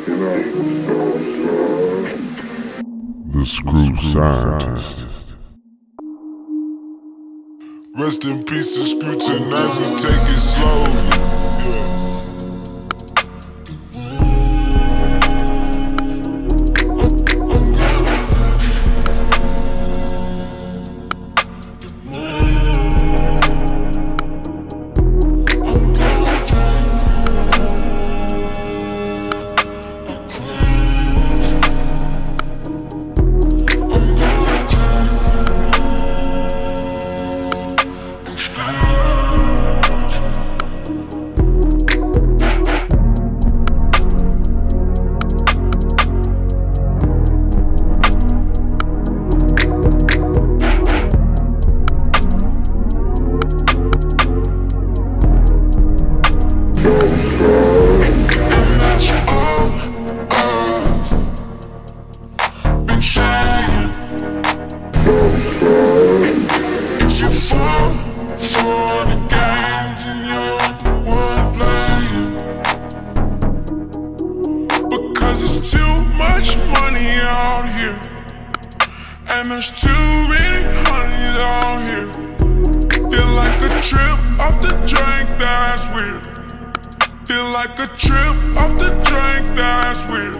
The Screw Scientist. Rest in peace to Screw, tonight we take it slowly. And there's too many honeys out here. Feel like a trip off the drink, that's weird. Feel like a trip off the drink, that's weird.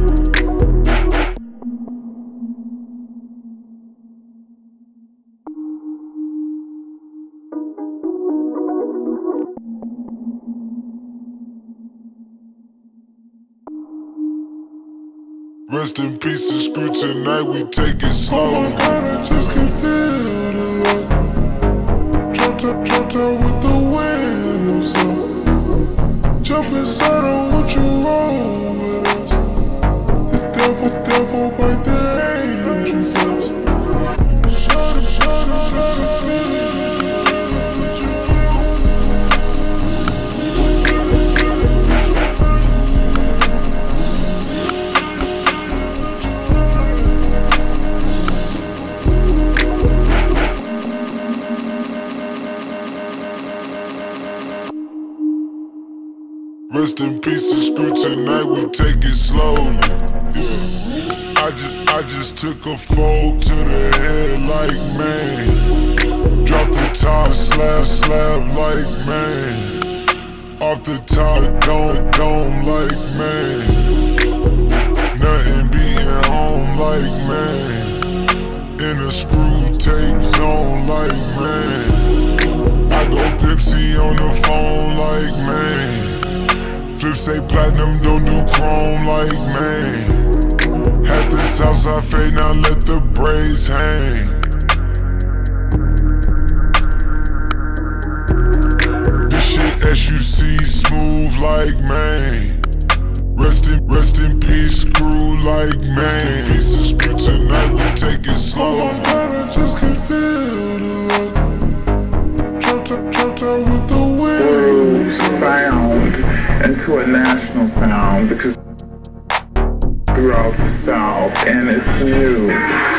Rest in peace to Screw, tonight we take it slow. Oh my God, I just can feel the love. Dropped out with the windows up. Jump inside, I want you roll with us. The devil bite the angels up. Rest in peace to Screw, tonight we take it slowly. I just took a fold to the head like man. Drop the top, slap like man. Off the top, dome like man. Nothing beating home like man. In a Screw tape zone like man. I go Pepsi on the phone like man. Flip say platinum, don't do chrome like man. Had the Southside fade, now let the braids hang. This shit SUC smooth like man. Rest in peace, Screw like man. Rest in peace to Screw, tonight we take it slow. Oh my God, I just can feel the love. Dropped out with the wind. Sound into a national sound because throughout the South, and it's new.